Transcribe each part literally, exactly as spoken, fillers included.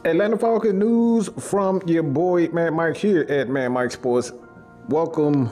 Atlanta Falcons news from your boy Mad Mike here at Mad Mike Sports. Welcome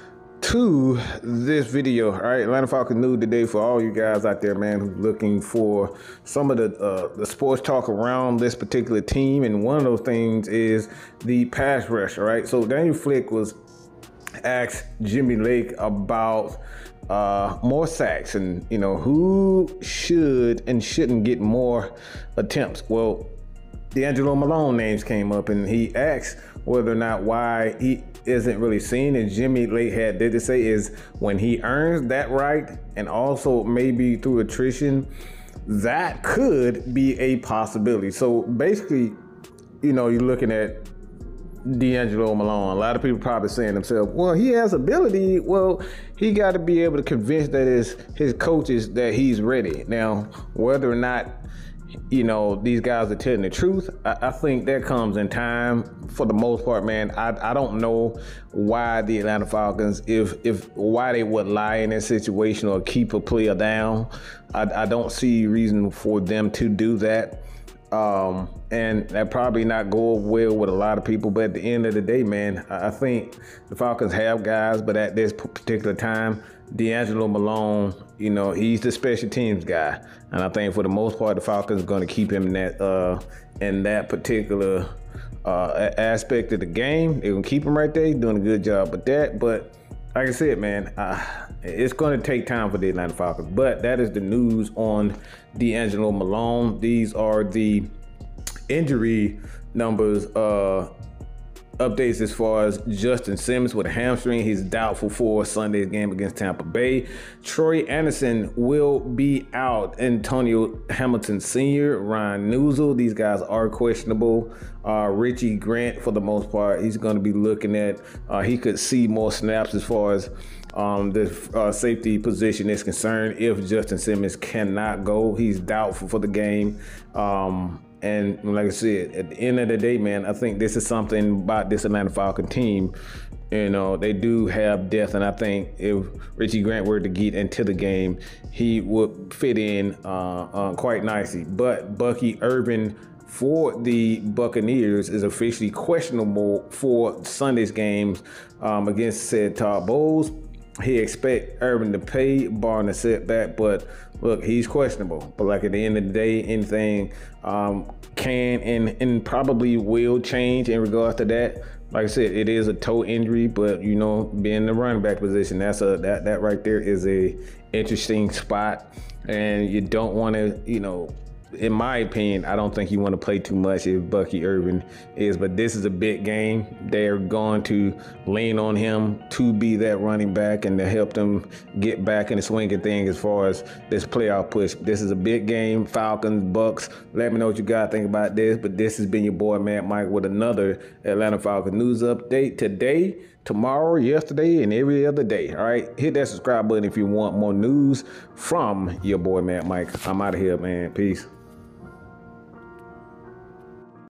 to this video. All right, Atlanta Falcons news today for all you guys out there, man, who's looking for some of the uh, the sports talk around this particular team. And one of those things is the pass rush. All right, so Daniel Flick was asked Jimmy Lake about uh, more sacks and, you know, who should and shouldn't get more attempts. Well, D'Angelo Malone names came up, and he asked whether or not why he isn't really seen. And Jimmy Lake had did to say is when he earns that right, and also maybe through attrition, that could be a possibility. So basically, you know, you're looking at D'Angelo Malone. A lot of people probably saying to themselves, well, he has ability. Well, he got to be able to convince that his his coaches that he's ready. Now, whether or not, you know, these guys are telling the truth, I, I think that comes in time. For the most part, man, I, I don't know why the Atlanta Falcons, if if why they would lie in that situation or keep a player down. I, I don't see reason for them to do that. Um, and that probably not go well with a lot of people. But at the end of the day, man, I think the Falcons have guys, but at this particular time, D'Angelo Malone, you know, he's the special teams guy. And I think for the most part, the Falcons are going to keep him in that, uh, in that particular uh, aspect of the game. They're going to keep him right there. He's doing a good job with that. But like I said, man, uh, it's going to take time for the Atlanta Falcons. But that is the news on D'Angelo Malone. These are the injury numbers uh, updates as far as Justin Simmons with a hamstring. He's doubtful for Sunday's game against Tampa Bay. Troy Anderson will be out. Antonio Hamilton Senior, Ryan Nuzul, these guys are questionable. Uh, Richie Grant, for the most part, he's going to be looking at, uh, he could see more snaps as far as um, the uh, safety position is concerned. If Justin Simmons cannot go, he's doubtful for the game. Um, And like I said, at the end of the day, man, I think this is something about this Atlanta Falcon team. You know, they do have depth, and I think if Richie Grant were to get into the game, he would fit in uh, uh, quite nicely. But Bucky Irvin for the Buccaneers is officially questionable for Sunday's games um, against said Todd Bowles. He expect Irvin to play, barring a setback, but look, he's questionable. But like at the end of the day, anything um, can and, and probably will change in regards to that. Like I said, it is a toe injury, but you know, being the running back position, that's a that that right there is a interesting spot, and you don't want to, you know. In my opinion, I don't think you want to play too much if Bucky Irvin is, but this is a big game. They're going to lean on him to be that running back and to help them get back in the swing of things as far as this playoff push. This is a big game. Falcons, Bucks. Let me know what you guys think about this. But this has been your boy, Mad Mike, with another Atlanta Falcons news update today, tomorrow, yesterday, and every other day. All right, hit that subscribe button if you want more news from your boy, Mad Mike. I'm out of here, man. Peace.